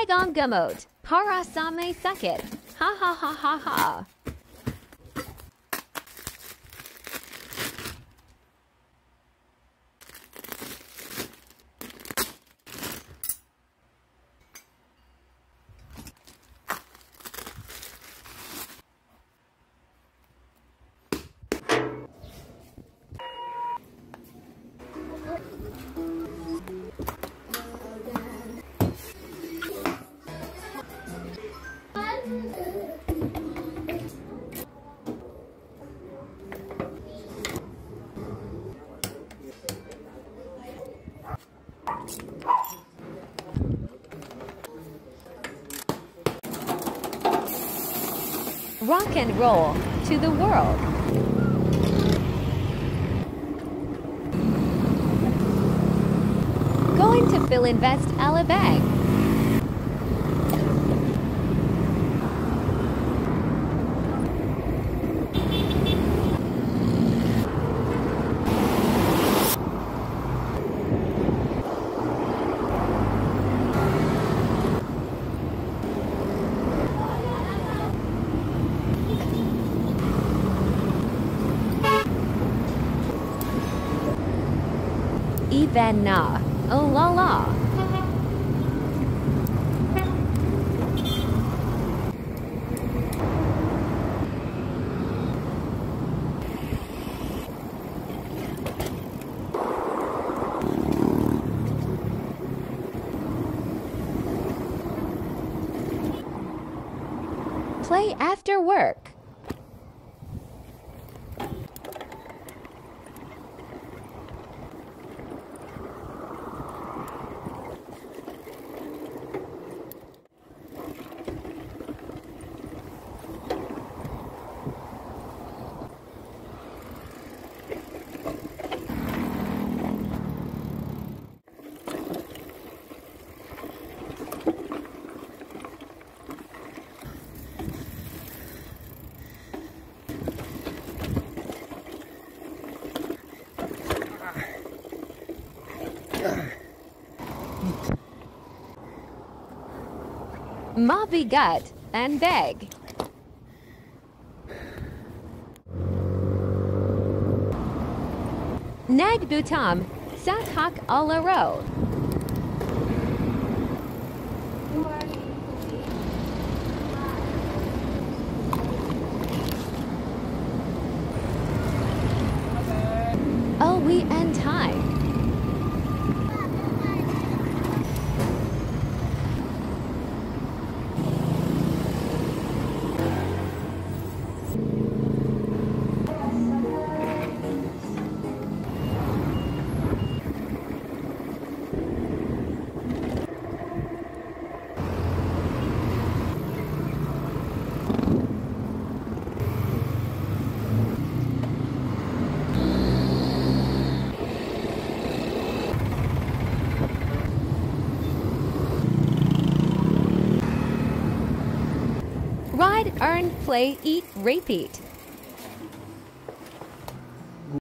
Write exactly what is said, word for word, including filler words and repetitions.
Igam gamot. Para sa may sakit. Ha ha ha ha ha. Rock and roll to the world. Going to Phil Invest Alabang. Even na. Oh la la. Play after work. Mabigat and beg. Nag butam, sathak alaro. Oh, we end time. Ride, earn, play, eat, repeat.